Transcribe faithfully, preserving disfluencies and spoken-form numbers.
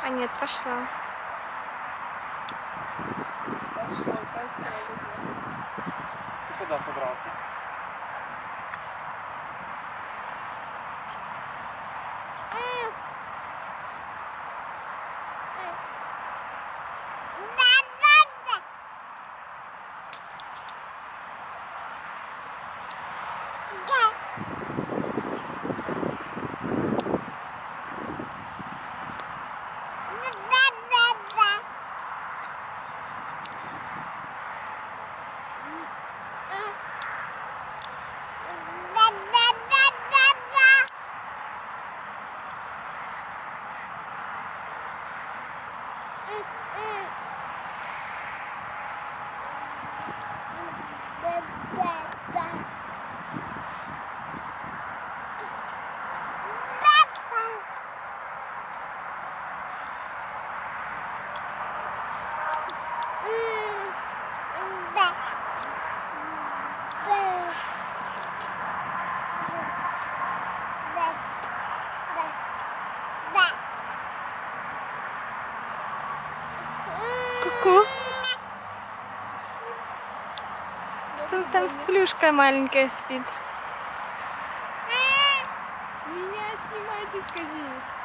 А нет, пошла. Пошел, пошел. Ты куда собрался? Ку-ку. Что там сплюшка маленькая спит? Меня снимайте, скажи.